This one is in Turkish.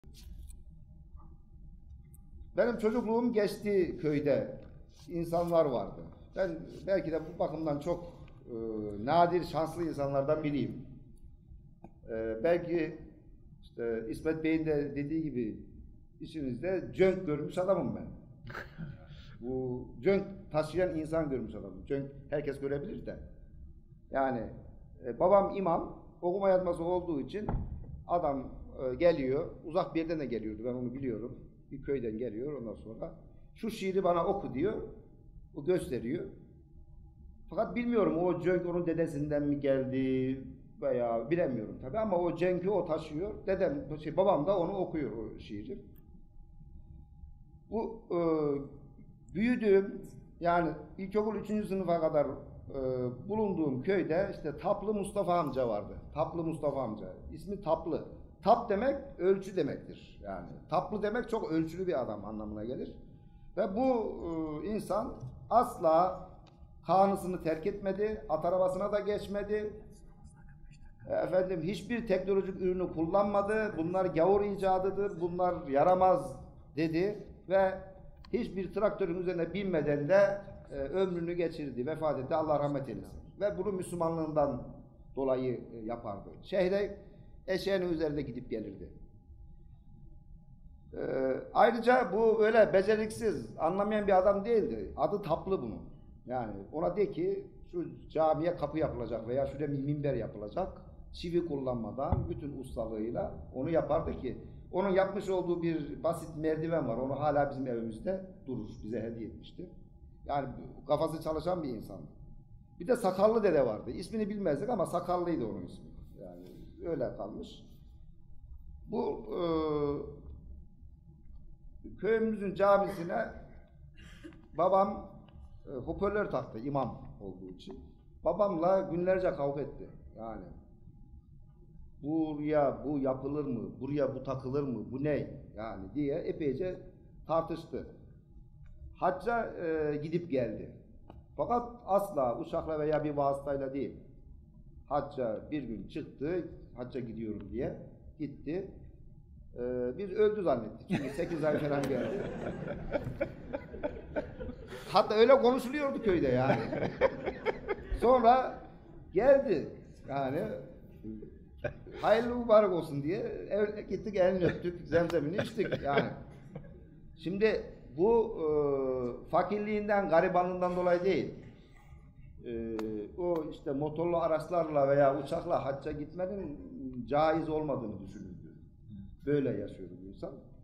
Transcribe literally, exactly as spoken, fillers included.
Benim çocukluğum geçti köyde. İnsanlar vardı. Ben belki de bu bakımdan çok e, nadir, şanslı insanlardan biriyim. E, belki işte İsmet Bey'in de dediği gibi işinizde cönk görmüş adamım ben. Bu cönk taşıyan insan görmüş adamım. Cönk herkes görebilir de. Yani e, babam imam, okuma yazması olduğu için adam e, geliyor, uzak bir yerden de geliyordu, ben onu biliyorum. Bir köyden geliyor, ondan sonra şu şiiri bana oku diyor, o gösteriyor. Fakat bilmiyorum o cönk onun dedesinden mi geldi veya bilemiyorum tabii, ama o cönkü o taşıyor. Dedem, şey, babam da onu okuyor, o şiiri. Bu e, büyüdüğüm, yani ilkokul üçüncü sınıfa kadar e, bulunduğum köyde işte Taplı Mustafa amca vardı. Taplı Mustafa amca. İsmi Taplı. Tap demek ölçü demektir. Yani Taplı demek çok ölçülü bir adam anlamına gelir. Ve bu e, insan asla hanısını terk etmedi, at arabasına da geçmedi. E, efendim hiçbir teknolojik ürünü kullanmadı. Bunlar gavur icadıdır, bunlar yaramaz dedi ve hiçbir traktörün üzerine binmeden de e, ömrünü geçirdi, vefat etti, Allah rahmet eylesin. Ve bunu Müslümanlığından dolayı e, yapardı. Şehre eşeğinin üzerinde gidip gelirdi. E, ayrıca bu öyle beceriksiz, anlamayan bir adam değildi. Adı Taplı bunun. Yani ona de ki şu camiye kapı yapılacak veya şuraya bir minber yapılacak. Çivi kullanmadan bütün ustalığıyla onu yapardı ki onun yapmış olduğu bir basit merdiven var. Onu hala bizim evimizde durur. Bize hediye etmişti. Yani kafası çalışan bir insandı. Bir de Sakallı dede vardı. İsmini bilmezdik ama Sakallıydı onun ismi. Yani öyle kalmış. Bu e, köyümüzün camisine babam e, hoparlör taktı imam olduğu için. Babamla günlerce kavga etti. Yani buraya bu yapılır mı, buraya bu takılır mı, bu ne yani diye epeyce tartıştı. Hacca e, gidip geldi. Fakat asla uçakla veya bir vasıtayla değil. Hacca bir gün çıktı, hacca gidiyorum diye gitti. E, biz öldü zannettik. Çünkü sekiz ay falan geldi. Hatta öyle konuşuluyordu köyde yani. Sonra geldi yani. Hayırlı mübarek olsun diye ev, gittik, elini öptük, zemzemini içtik yani. Şimdi bu e, fakirliğinden, garibanlığından dolayı değil. E, o işte motorlu araçlarla veya uçakla hacca gitmenin caiz olmadığını düşünürdü. Böyle yaşıyordu bu insan.